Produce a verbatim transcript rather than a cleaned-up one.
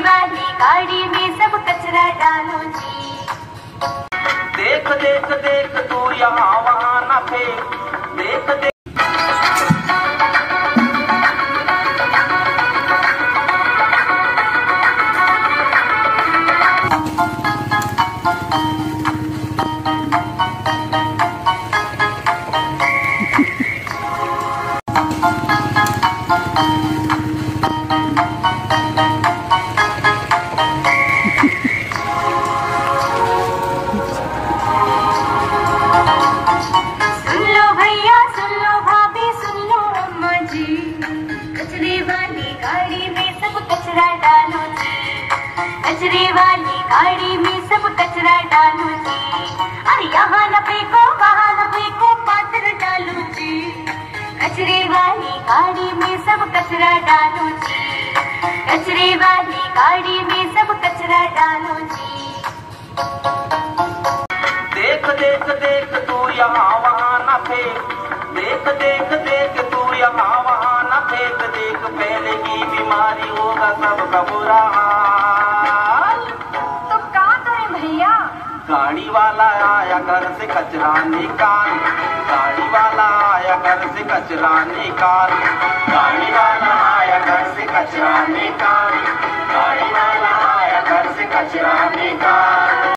वाली गाड़ी में सब कचरा डालो जी। देख देख देख तू यहाँ वहाँ न फेंक, देख देख कचरे वाली गाड़ी में सब कचरा डालो जी। अरे यहाँ न फेंको वहाँ न फेंको पात्र डालो जी। कचरे वाली गाड़ी में सब कचरा डालो जी। कचरे वाली गाड़ी में सब कचरा डालो जी। देख देख देख तू यहाँ वहाँ न फेंक, देख देख देख तू यहाँ वहाँ न फेंक, देख पहले की बीमारी होगा सबका बुरा हाल। तो कहाँ करें भैया? गाड़ी वाला आया घर से कचरा निकाल, गाड़ी वाला आया घर से कचरा निकाल, गाड़ी वाला आया घर से कचरा निकाल, गाड़ी वाला आया घर से कचरा निकाल।